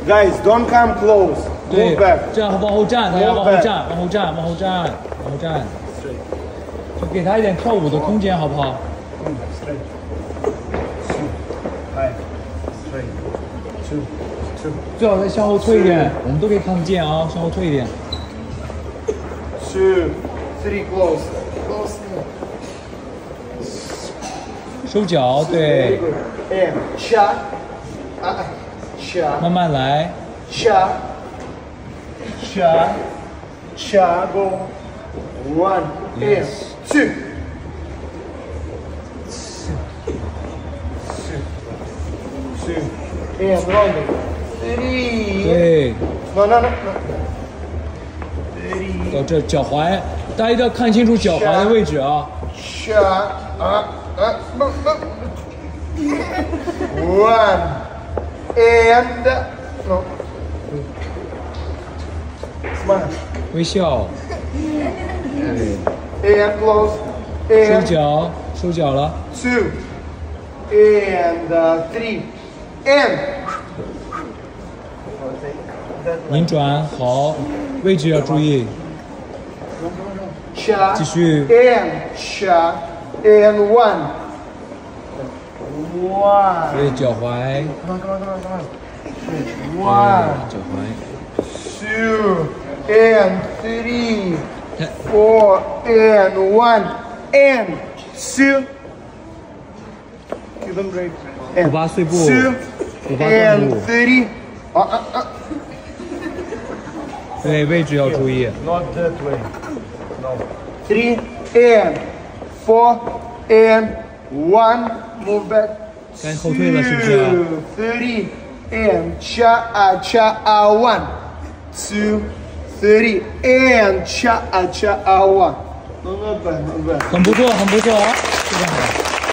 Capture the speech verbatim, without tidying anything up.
Guys, don't come close. 对 Move back. 这样往后站，大家 Move 往后 back. 站，往后站，往后站，往后站，就给他一点跳舞的空间，好不好？ Mm, straight. Two. High. Straight. Two. Two. 最好再向后退一点，我们都可以看得见啊，向后退一点。 Two. Three. Close. Close. 收脚， Very 对， good. And shot. Uh, shot. 慢慢来。 Shot. Shot. Shot. Go. One. Yes. And two. Two. Two. And rounding. Three. 对， No, no, no, no. Three. 到这脚踝，大家一定要看清楚脚踝的位置啊。 Shot. Uh, uh, no, no. One. And. No. Smile. 微笑， And close. 收 And 脚，收脚了。 two. And uh, three. And. 拧转好，位置要注意。 Shot. 继续 And shot. And one. One. 对脚踝， Come on, come on, come on, come on. 对 One. 脚踝。 Two. And three. 看 Four. And one. And two. Give them break. 虎 And 八碎步， two. 虎八断 And 步， three. Uh, uh, uh. 对位置要注意。 Not that way. No. Three and four and one. Move back. 该后退了是不是啊？ Two, three and cha a cha a one. Two, three and cha a cha a one. No, not bad, not bad. 很不错，很不错，非常好。